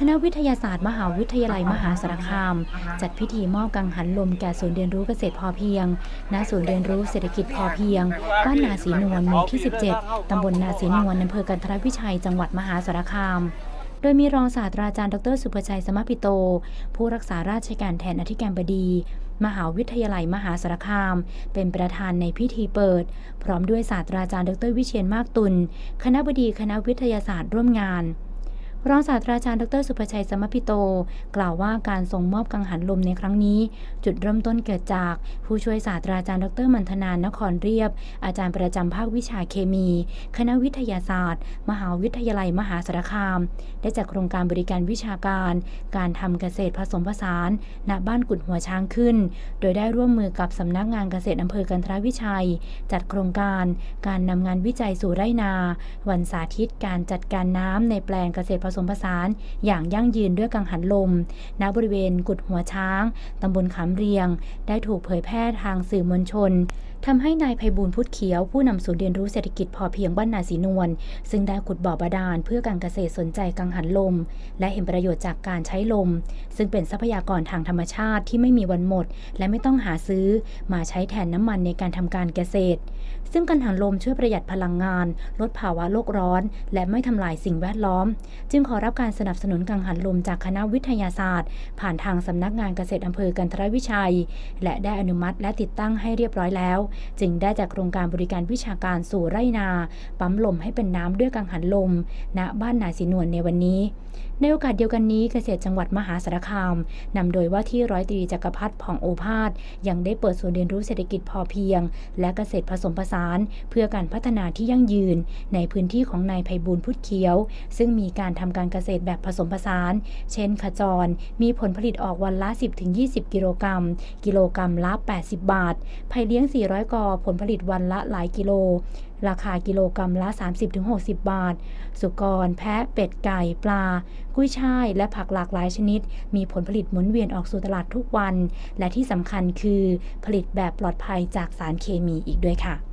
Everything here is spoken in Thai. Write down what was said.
ณะวิทยาศาสตร์มหาวิทยาลัยมหาสารคามจัดพิธีมอบกังหันลมแก่ศูนย์เรียนรู้เกษตรพอเพียงณศูนย์เรียนรู้เศรษฐกิจพอเพียงบ้านนาศรีนวลหมู่ที่ 17 ตำบลนาศรีนวลอำเภอกันทรวิชัยจังหวัดมหาสารคามโดยมีรองศาสตราจารย์ดร.สุภชัย สมปิโตผู้รักษาราชการแทนอธิการบดีมหาวิทยาลัยมหาสารคามเป็นประธานในพิธีเปิดพร้อมด้วยศาสตราจารย์ดร.วิเชียรมากตุลคณบดีคณะวิทยาศาสตร์ร่วมงานรองศาสตราจารย์ดร.สุภชัย สมปิโตกล่าวว่าการส่งมอบกังหันลมในครั้งนี้จุดเริ่มต้นเกิดจากผู้ช่วยศาสตราจารย์ดร.มัณฑนานครเรียบอาจารย์ประจำภาควิชาเคมีคณะวิทยาศาสตร์มหาวิทยาลัยมหาสารคามได้จัดโครงการบริการวิชาการการทำเกษตรผสมผสานณบ้านกุดหัวช้างขึ้นโดยได้ร่วมมือกับสำนักงานเกษตรอำเภอกันทรวิชัยจัดโครงการการนำงานวิจัยสู่ไร่นาวันสาธิตการจัดการน้ำในแปลงเกษตรผสมผสานอย่างยั่งยืนด้วยกังหันลมณบริเวณกุดหัวช้างตำบลขามเรียงได้ถูกเผยแพร่ทางสื่อมวลชนทำให้นายไพบูลย์พุทธเขียวผู้นำศูนย์เรียนรู้เศรษฐกิจพอเพียงบ้านนาศรีนวลซึ่งได้ขุดบ่อบาดาลเพื่อการเกษตรสนใจกังหันลมและเห็นประโยชน์จากการใช้ลมซึ่งเป็นทรัพยากรทางธรรมชาติที่ไม่มีวันหมดและไม่ต้องหาซื้อมาใช้แทนน้ำมันในการทำการเกษตรซึ่งกังหันลมช่วยประหยัดพลังงานลดภาวะโลกร้อนและไม่ทำลายสิ่งแวดล้อมจึงขอรับการสนับสนุนกังหันลมจากคณะวิทยาศาสตร์ผ่านทางสำนักงานเกษตรอำเภอกันทรวิชัยและได้อนุมัติและติดตั้งให้เรียบร้อยแล้วจึงได้จากโครงการบริการวิชาการสู่ไร่นาปั๊มลมให้เป็นน้ำด้วยกังหันลมณบ้านนาศรีนวลในวันนี้ในโอกาสเดียวกันนี้เกษตรจังหวัดมหาสารคามนำโดยว่าที่ร้อยตรีจักรพัฒน์ผ่องโอภาสยังได้เปิดศูนย์เรียนรู้เศรษฐกิจพอเพียงและเกษตรผสมผสานเพื่อการพัฒนาที่ยั่งยืนในพื้นที่ของนายไพบูลย์พุทธเขียวซึ่งมีการทำการเกษตรแบบผสมผสานเช่นขจรมีผลผลิตออกวันละ 10-20 กิโลกรัมละ80 บาทไผ่เลี้ยง400 กอผลผลิตวันละหลายกิโลราคากิโลกรัมละ 30-60 บาทสุกรแพะเป็ดไก่ปลากุ้ยช่ายและผักหลากหลายชนิดมีผลผลิตหมุนเวียนออกสู่ตลาดทุกวันและที่สำคัญคือผลิตแบบปลอดภัยจากสารเคมีอีกด้วยค่ะ